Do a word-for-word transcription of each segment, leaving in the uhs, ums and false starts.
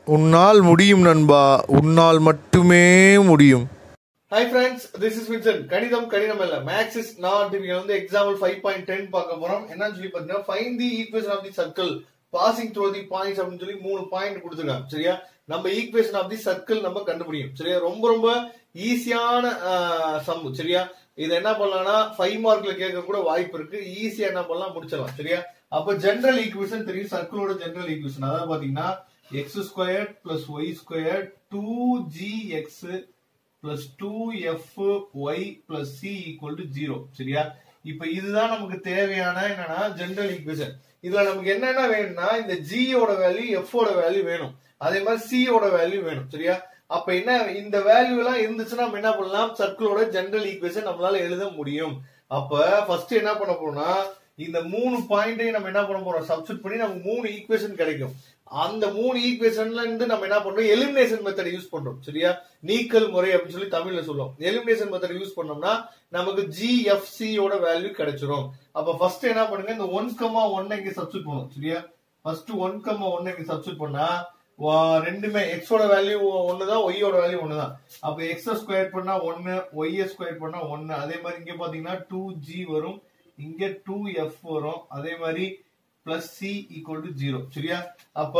உன்னால் முடியும் நண்பா, உன்னால் மட்டுமே முடியும். Hi friends, this is Vincent. கணிதம் கணிதம் இல்ல, மேக்ஸ் இஸ் நாட். இங்க வந்து எக்ஸாம்பிள் five point ten பார்க்க போறோம். என்னன்னு சொல்லி பாத்தீங்கன்னா, find the equation of the circle passing through the points அப்படின்னு சொல்லி மூணு பாயிண்ட் கொடுத்துருக்காங்க. சரியா, நம்ம ஈக்குவேஷன் ஆஃப் தி சர்க்கிள் நம்ம கண்டுபிடிக்கும். சரியா, ரொம்ப ரொம்ப ஈஸியான சம். சரியா, இது என்ன பண்ணலாம்னா ஃபைவ் மார்க்ல கேட்க கூட வாய்ப்பு இருக்கு. ஈஸியா என்ன பண்ணலாம், முடிச்சிடலாம். சரியா, அப்ப ஜெனரல் ஈக்குவேஷன் தெரியும். சர்க்கிளோட ஜெனரல் ஈக்குவேஷன் அதாவது பாத்தீங்கன்னா x square plus Y square two g x plus two f y plus C equal to zero. சரியா, இப்ப இதுதான் நமக்கு தேவையான என்னன்னா ஜெனரல் ஈக்குவேஷன். இதுல நமக்கு என்னென்ன வேணும்னா இந்த ஜி ஓட வேல்யூ, எஃப் ஓட வேல்யூ வேணும், அதே மாதிரி சி ஓட வேல்யூ வேணும். சரியா, அப்ப என்ன இந்த வேல்யூ எல்லாம் இருந்துச்சுன்னா நம்ம என்ன பண்ணலாம், சர்க்கிளோட ஜெனரல் ஈக்குவேஷன் நம்மளால எழுத முடியும். அப்ப ஃபர்ஸ்ட் என்ன பண்ண போறோம்னா இந்த மூணு பாயிண்டையும் நம்ம என்ன பண்ண போறோம், சப்ஸ்டிட் பண்ணி நமக்கு மூணு ஈக்குவேஷன் கிடைக்கும். அந்த மூணு ஈக்குவேஷன்ல இருந்து நம்ம என்ன பண்றோம், எலிமினேஷன் மெத்தட் யூஸ் பண்றோம். சரியா, நீக்கல் முறை அப்படின்னு சொல்லி தமிழ்ல சொல்லுவோம். எலிமினேஷன் மெத்தட் யூஸ் பண்ணோம்னா நமக்கு ஜி எஃப் சி ஓட வேல்யூ கிடைச்சிரும். அப்ப ஃபர்ஸ்ட் என்ன பண்ணுங்க, இந்த ஒன் கமா ஒன் இங்க சப்ஸ்டிட் பண்ணுவோம். சரியா, ஃபர்ஸ்ட் ஒன் கமா ஒன் இங்க சப்ஸ்டிட் பண்ணா ரெண்டுமே எக்ஸோட வேல்யூ ஒண்ணுதான், ஒய்யோட வேல்யூ ஒண்ணுதான். அப்ப எக்ஸ் ஸ்கொயர் பண்ணா ஒன்னு, ஒய் ஸ்கொயர் பண்ணா ஒன்னு. அதே மாதிரி இங்க பாத்தீங்கன்னா டூ ஜி வரும், இங்க டூ எஃப் வரும், அதே மாதிரி plus C equal to zero. சரியா, அப்ப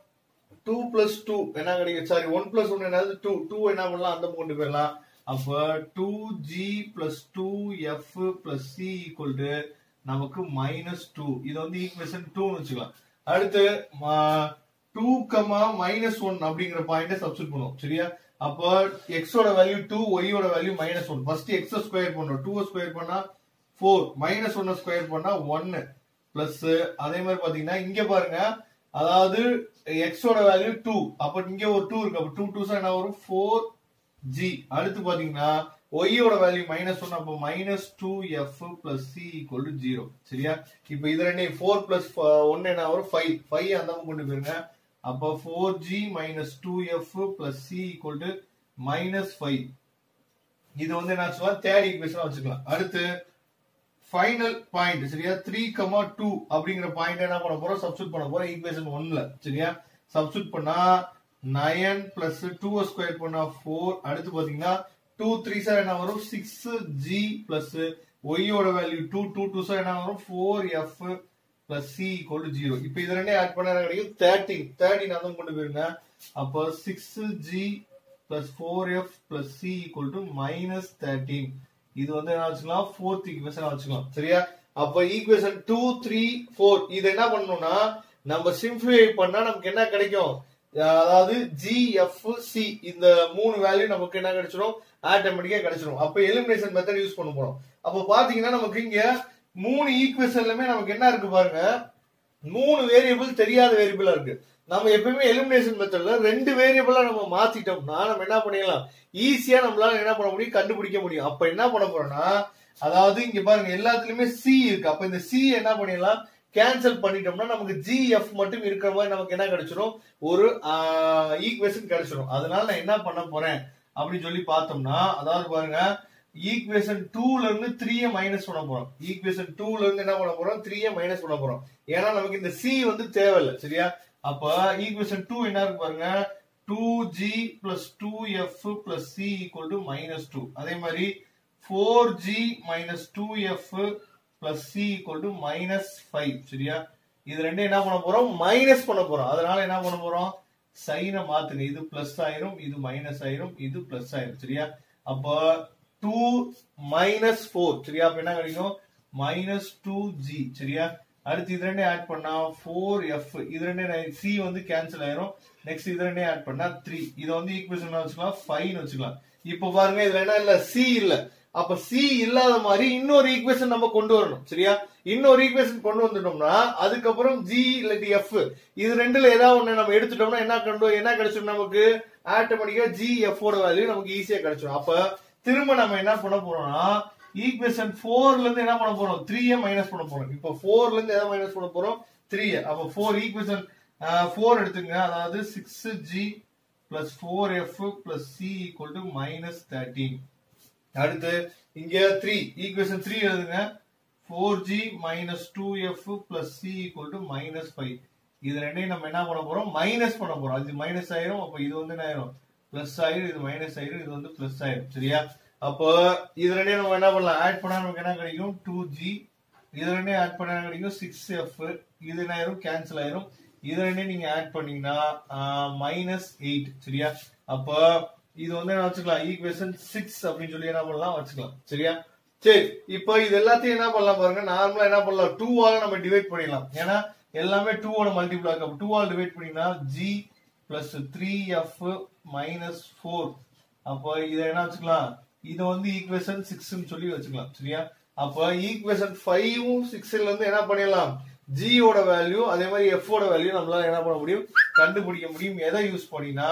டூ பிளஸ் டூ என்ன கிடைக்கும், சாரி ஒன் பிளஸ் ஒன் என்னது டூ, டூ என்ன பண்ணலாம் அந்த கொண்டு போயிடலாம். அப்ப two G plus two f plus C equal to நமக்கு மைனஸ் டூ. இது வந்து ஈக்குவேஷன் டூன்னு வச்சுக்கலாம். அடுத்து டூ கமா மைனஸ் ஒன் அப்படிங்கிற பாயிண்ட சப்ஸ்டிட் பண்ணுவோம். சரியா, அப்ப எக்ஸோட வேல்யூ டூ, ஒய்யோட value minus one. First x square பண்றோம், டூ ஸ்கொயர் பண்ணா ஃபோர், மைனஸ் ஒன் ஸ்கொயர் பண்ணா ஒன்னு பிளஸ். அதே மாதிரி பாத்தீங்கன்னா இங்க பாருங்க, அதாவது எக்ஸோட வேல்யூ டூ, அப்ப இங்க ஒரு டூ இருக்கு, அப்ப டூ டூ என்ன வரும் ஃபோர் ஜி. அடுத்து பாத்தீங்கன்னா ஒய்யோட வேல்யூ மைனஸ் ஒன், அப்ப minus two f plus C equal to zero. சரியா, இப்ப இது ரெண்டு ஃபோர் பிளஸ் ஒன்னு என்ன வரும் ஃபைவ், ஃபைவ் அந்த கொண்டு போயிருங்க. அப்ப four g minus two f plus C equal to minus five. இது வந்து என்ன சொல்லலாம், தேர்ட் ஈக்குவேஷன் வச்சுக்கலாம். அடுத்து ஃபைனல் பாயிண்ட். சரியா, த்ரீ கமா டூ அப்படிங்கிற பாயிண்ட் என்ன பண்ண போறோம், சப்ஸ்டிட் பண்ண போறோம் ஈக்குவேஷன் ஒன்ல. சரியா, சப்ஸ்டிட் பண்ணா நைன் பிளஸ் டூ ஸ்கொயர் பண்ணா ஃபோர். அடுத்து பாத்தீங்கன்னா டூ த்ரீ சார் என்ன வரும் சிக்ஸ் ஜி பிளஸ் ஒய்யோட value two, two two sir என்ன வரும் four f plus C equal to zero. இப்ப இது ரெண்டே ஆட் பண்ண கிடைக்கும் தேர்ட்டீன். தேர்ட்டீன் அதான் கொண்டு போயிருங்க. அப்ப six g plus four f plus C equal to minus thirteen. இது வந்து என்ன வச்சுக்கலாம், ஃபோர்த் ஈக்குவேஷன் வச்சுக்கலாம். சரியா, அப்ப ஈக்குவேஷன் டூ த்ரீ ஃபோர் இது என்ன பண்ணணும்னா நம்ம சிம்பிளிஃபை பண்ணா நமக்கு என்ன கிடைக்கும், அதாவது ஜி எஃப் சி இந்த மூணு வேல்யூ நமக்கு என்ன கிடைச்சிடும், ஆட்டோமேட்டிக்கா கிடைச்சிடும். அப்ப எலிமினேஷன் மெத்தட் யூஸ் பண்ண போறோம். அப்ப பாத்தீங்கன்னா நமக்கு இங்க மூணு ஈக்குவேஷன்லயுமே நமக்கு என்ன இருக்கு பாருங்க, மூணு வேரியபிள் தெரியாத வேரியபிளா இருக்கு. நம்ம எப்பயுமே எலிமினேஷன் மெத்தட்ல ரெண்டு வேரியபிளா நம்ம மாத்திட்டோம்னா நம்ம என்ன பண்ணிடலாம், ஈஸியா நம்மளால என்ன பண்ண முடியும், கண்டுபிடிக்க முடியும். அப்ப என்ன பண்ண போறோம்னா, அதாவது இங்க பாருங்க எல்லாத்துலயுமே சி இருக்கு. அப்ப இந்த சி என்ன பண்ணிடலாம், கேன்சல் பண்ணிட்டோம்னா நமக்கு ஜி எஃப் மட்டும் இருக்கிற மாதிரி நமக்கு என்ன கிடைச்சிடும், ஒரு ஈக்குவேஷன் கிடைச்சிடும். அதனால நான் என்ன பண்ண போறேன் அப்படின்னு சொல்லி பார்த்தோம்னா, அதாவது பாருங்க ஈக்குவேஷன் டூல இருந்து த்ரீய மைனஸ் பண்ண போறோம். ஈக்குவேஷன் டூல இருந்து என்ன பண்ண போறோம், த்ரீய மைனஸ் பண்ண போறோம். ஏன்னா நமக்கு இந்த சி வந்து தேவையில்லை. சரியா, அப்ப ஈக்குவேஷன் டூ என்ன இருக்கு பாருங்க, two G plus two f plus C equal to minus two. அதே மாதிரி four g minus two f plus C equal to minus five. சரியா, இது ரெண்டும் என்ன பண்ண போறோம், மைனஸ் பண்ண போறோம். அதனால என்ன பண்ண போறோம், சைனை மாத்துங்க. இது பிளஸ் ஆயிரும், இது மைனஸ் ஆயிரும், இது பிளஸ் ஆயிரும். சரியா, அப்ப டூ மைனஸ் ஃபோர். சரியா, அப்ப என்ன கிடைக்கும், மைனஸ் டூ ஜி. சரியா, அடுத்து இது ரெண்டே ஆட் பண்ணா ஃபோர் எஃப், இது ரெண்டே சி வந்து கேன்சல் ஆயிரும். நெக்ஸ்ட் இது ரெண்டே ஆட் பண்ணா த்ரீ. இதை வந்து ஈக்குவேஷன் வச்சுக்கலாம், ஃபைவ் வச்சுக்கலாம். இப்ப பாருங்க இதுல என்ன இல்ல, சி இல்ல. அப்ப சி இல்லாத மாதிரி இன்னொரு ஈக்குவேஷன் நம்ம கொண்டு வரணும். சரியா, இன்னொரு ஈக்குவேஷன் கொண்டு வந்துட்டோம்னா அதுக்கப்புறம் ஜி இல்லாட்டி எஃப் இது ரெண்டுல ஏதாவது ஒண்ணு நம்ம எடுத்துட்டோம்னா என்ன கண்டு என்ன கிடைச்சிடும், நமக்கு ஆட்டோமேட்டிக்கா ஜி எஃப் ஓட வேல்யூ நமக்கு ஈஸியா கிடைச்சிடும். அப்ப திரும்ப நம்ம என்ன பண்ண போறோம்னா ஈக்குவேஷன் ஃபோர்ல இருந்து என்ன பண்ண போறோம், த்ரீய மைனஸ் பண்ண போறோம். இப்ப ஃபோர்ல இருந்து எதை மைனஸ் பண்ண போறோம், த்ரீ. அப்ப ஃபோர் ஈக்குவேஷன் ஃபோர் எடுத்துங்க, அதாவது six g plus four f plus C equal to minus thirteen. அடுத்து இங்க த்ரீ ஈக்குவேஷன் த்ரீ எழுதுங்க, four g minus two f plus C equal to minus five. இது ரெண்டையும் நம்ம என்ன பண்ண போறோம் மைனஸ் பண்ண போறோம். அது மைனஸ் ஆயிரும், அப்ப இது வந்து என்ன ஆயிரும் பிளஸ் ஆயிரும், இது மைனஸ் ஆயிரும், இது வந்து பிளஸ் ஆயிரும். சரியா? அப்போ இது ரெண்டையும் நம்ம என்ன பண்ணலாம் ஆட் பண்ணா நமக்கு என்ன கிடைக்கும் டூ ஜி, இது ரெண்டையும் ஆட் பண்ணா கிடைக்கும் சிக்ஸ் எஃப், இது என்ன ஆயிரும் கேன்சல் ஆயிரும், இது ரெண்டையும் நீங்க ஆட் பண்ணீங்கன்னா மைனஸ் எயிட். சரியா? அப்போ இது வந்து என்ன வச்சுக்கலாம் ஈக்குவேஷன் சிக்ஸ் அப்படின்னு சொல்லி என்ன பண்ணலாம் வச்சுக்கலாம். சரியா? சரி, இப்போ இது எல்லாத்தையும் என்ன பண்ணலாம் பாருங்க, நார்மலா என்ன பண்ணலாம் டூ ஆல நம்ம டிவைட் பண்ணிடலாம். ஏன்னா எல்லாமே டூ ஓட மல்டிபிள் ஆகும். டூ ஆல் டிவைட் பண்ணீங்கன்னா g plus three f minus four. அப்போ இதை என்ன வச்சுக்கலாம், இதை வந்து ஈக்குவேஷன் சிக்ஸ்ன்னு சொல்லி வச்சுக்கலாம். சரியா? அப்போ ஈக்குவேஷன் ஃபைவும் சிக்ஸ்ல இருந்து என்ன பண்ணிடலாம் ஜி ஓட வேல்யூ அதே மாதிரி எஃப் ஓட வேல்யூ நம்மளால என்ன பண்ண முடியும் கண்டுபிடிக்க முடியும். எதை யூஸ் பண்ணினா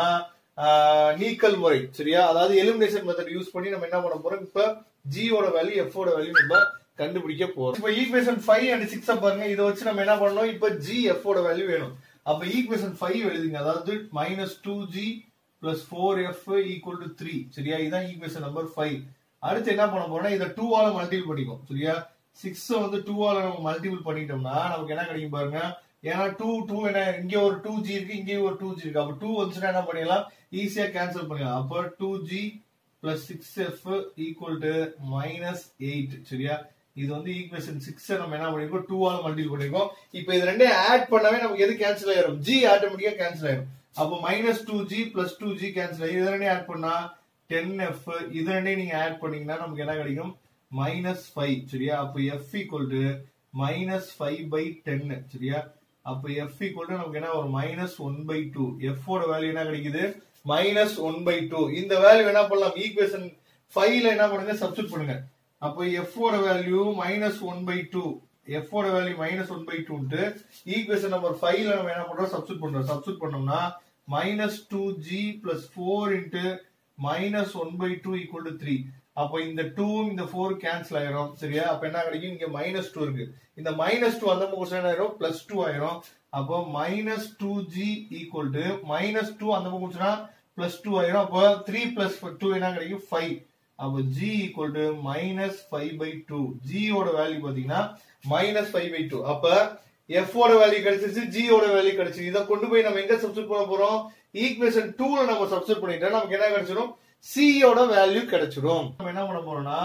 நீக்கல் முறை. சரியா? அதாவது எலிமினேஷன் மெத்தட் யூஸ் பண்ணி நம்ம என்ன பண்ண போறோம், இப்ப ஜி ஓட வேல்யூ எஃப் ஓட வேல்யூ நம்ம கண்டுபிடிக்க போறோம். இப்ப ஈக்குவேஷன் ஃபைவ் அண்ட் சிக்ஸ் பாருங்க, இதை வச்சு நம்ம என்ன பண்ணணும், இப்ப ஜி எஃப் ஓட வேல்யூ வேணும். அப்ப ஈக்குவேஷன் ஃபைவ் எழுதுங்க, அதாவது minus two G plus four f equal to three. சரியா? இதுதான் ஈக்குவேஷன் நம்பர் ஃபைவ். அடுத்து என்ன பண்ண போறோம்னா இதை டூ ஆல மல்டிபிள் பண்ணிக்கும். சரியா? சிக்ஸ் வந்து டூ ஆல நம்ம மல்டிபிள் பண்ணிட்டோம்னா நமக்கு என்ன கிடைக்கும் பாருங்க, ஏன்னா டூ டூ என்ன இங்க ஒரு டூ ஜி இருக்கு, இங்கேயும் ஒரு டூ ஜி இருக்கு. அப்ப டூ வந்துச்சுன்னா என்ன பண்ணிடலாம் ஈஸியா கேன்சல் பண்ணிடலாம். அப்ப two G plus six f equal to minus eight. சரியா? இது வந்து ஈக்குவேஷன் சிக்ஸ் நம்ம என்ன பண்ணிருக்கோம் டூ ஆல மல்டிபிள் பண்ணிருக்கோம். இப்போ இது ரெண்டையும் ஆட் பண்ணவே நமக்கு எது கேன்சல் ஆயிரும், ஜி ஆட்டோமேட்டிக்கா கேன்சல் ஆயிரும். அப்போ minus two G plus two g cancel ஆயிரும். இது ரெண்டையும் ஆட் பண்ணா டென் எஃப், இது ரெண்டையும் நீங்க ஆட் பண்ணீங்கன்னா நமக்கு என்ன கிடைக்கும் மைனஸ் ஃபைவ். சரியா? அப்போ f equal to minus five by ten. சரியா? அப்போ எஃப் ஈக்குவல் டு நமக்கு என்ன ஒரு minus one by two. F ஓட வேல்யூ என்ன கிடைக்குது மைனஸ் ஒன் பை டூ. இந்த வேல்யூ என்ன பண்ணலாம் ஈக்குவேஷன் ஃபைவ்ல என்ன பண்ணுங்க சப்ஸ்டிட் பண்ணுங்க. அப்போ எஃப் ஓட value minus one by two, F ஓட value minus one by two equation number ஃபைவ்ல நம்ம என்ன பண்றோம் சப்ஸ்டிட் பண்றோம். சப்ஸ்டிட் பண்ணோம்னா minus two G plus four into minus one by two equal to three. அப்போ இந்த டூ இந்த ஃபோர் கேன்சல் ஆயிரும். சரியா? அப்ப என்ன கிடைக்கும் இங்க மைனஸ் டூ இருக்கு, இந்த மைனஸ் டூ அந்த பக்கம் என்ன ஆயிரும் பிளஸ் டூ ஆயிரும். அப்போ minus two G equal to minus two அந்த பக்கம் பிளஸ் டூ ஆயிரும். அப்போ த்ரீ பிளஸ் டூ என்ன கிடைக்கும் ஃபைவ். அப்போ G equal to minus five by two. G ஓட வேல்யூ பாத்தீங்கன்னா மைனஸ் ஃபைவ் பை டூ. அப்ப எஃப் ஓட வேல்யூ கிடைச்சிருச்சு, ஜி ஓட வேல்யூ கிடைச்சிருச்சு. இதை கொண்டு போய் நம்ம எங்க சப்ஸ்டிட் பண்ண போறோம் ஈக்குவேஷன் டூல நம்ம சப்ஸ்டிட் பண்ணிட்டா நமக்கு என்ன கிடைச்சிடும் சி ஓட வேல்யூ கிடைச்சிடும். நம்ம என்ன பண்ண போறோம்னா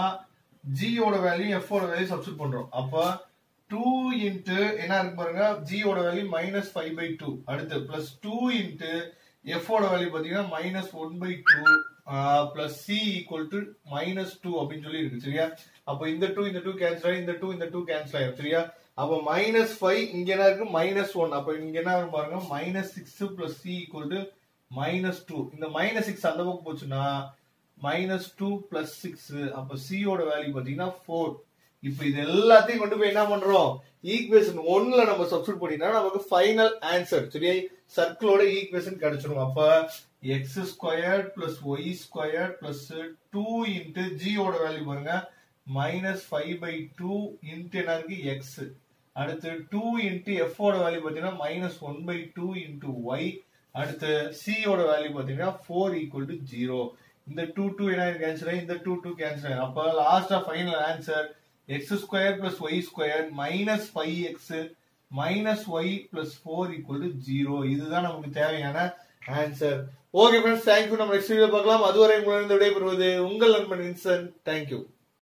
ஜி ஓட வேல்யூ எஃப் ஓட வேல்யூ சப்ஸ்டிட் பண்றோம். அப்ப டூ இன்ட்டு என்ன இருக்கு பாருங்க ஜி ஓட value minus five by two, அடுத்து பிளஸ் டூ இன்ட்டு எஃப் ஓட வேல்யூ பாத்தீங்கன்னா minus one by two plus C equal to minus two அப்படின்னு சொல்லி இருக்கு. சரியா? அப்போ இந்த டூ இந்த டூ கேன்சல் ஆயிரும், இந்த டூ இந்த டூ கேன்சல் ஆயிரும். சரியா? அப்போ மைனஸ் ஃபைவ் இங்க என்ன இருக்கு மைனஸ் ஒன். அப்ப இங்க என்ன வரும் பாருங்க minus six plus C equal to minus two. இந்த மைனஸ் சிக்ஸ் அந்த பக்கம் போச்சுன்னா மைனஸ் டூ பிளஸ் சிக்ஸ். அப்ப சி ஓட வேல்யூ பாத்தீங்கன்னா ஃபோர். இப்ப இது எல்லாத்தையும் கொண்டு போய் என்ன பண்றோம் ஈக்குவேஷன் ஒன்ல நம்ம சப்ஸ்டிட் பண்ணினா நமக்கு ஃபைனல் ஆன்சர். சரியா? சர்க்கிளோட ஈக்குவேஷன் கிடைச்சிடும். அப்ப X square plus Y square plus two into G ஓட வேல்யூ பாருங்க minus five by two into என்ன இருக்கு எக்ஸ், அடுத்து டூ இன்ட்டு எஃப் ஓட வேல்யூ பாத்தீங்கன்னா minus one by two into Y, அடுத்து சி ஓட வேல்யூ பாத்தீங்கன்னா ஃபோர் ஈக்குவல் டு ஜீரோ. இந்த டூ டூ என்ன கேன்சல் ஆகும், இந்த டூ டூ கேன்சல் ஆகும். அப்ப லாஸ்டா final answer X square plus Y square minus five X minus Y plus four equal to zero. இதுதான் நமக்கு தேவையான ஆன்சர். Okay friends, thank you. நம்ம நெக்ஸ்ட் வீடியோ பார்க்கலாம். அதுவரை உங்களிடம் விடைபெறுவது உங்கள் நண்பன் வின்சென்ட். தேங்க்யூ.